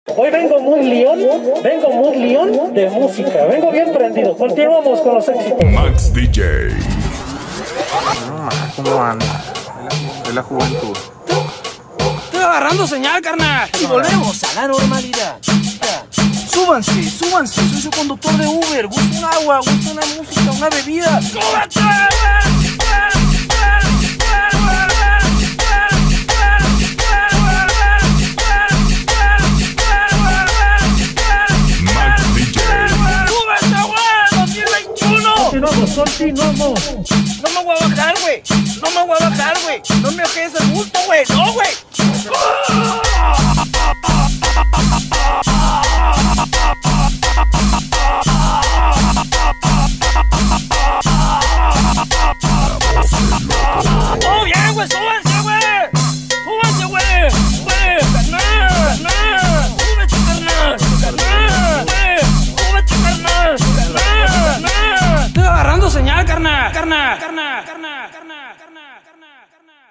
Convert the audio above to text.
Hoy vengo muy león de música, vengo bien prendido. Continuamos con los éxitos. Max DJ. No, ¿cómo anda? De la juventud. Estoy agarrando señal, carnal. Y volvemos a la normalidad. Súbanse, soy su conductor de Uber. Gusta un agua, gusta una música, una bebida. ¡Súbate! Continuamos. No me voy a bajar, güey. No me bajes el gusto, güey. No, güey. ¡Oh, bien, güey! ¡Súbanse, güey! ¡Carnal! ¡Súbete, carnal! ¡Súbete, carnal! Estoy agarrando señal, carnal.